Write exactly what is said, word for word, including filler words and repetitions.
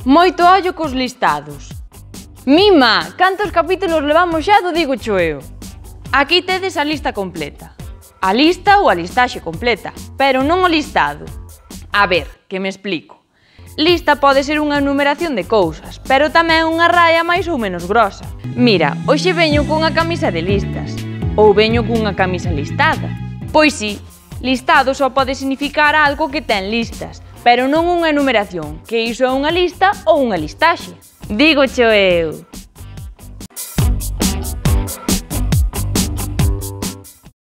Moito ollo cos listados. Mima, cantos capítulos levamos xa do Digo Cho Eu? Aquí tedes a lista completa. A lista ou a listaxe completa, pero non o listado. A ver, que me explico. Lista pode ser unha enumeración de cousas, pero tamén unha raia máis ou menos grosa. Mira, hoxe veño cunha camisa de listas, ou veño cunha camisa listada. Pois si, listado só pode significar algo que ten listas, pero non unha enumeración, que iso é unha lista ou unha listaxe. Digo cho eu.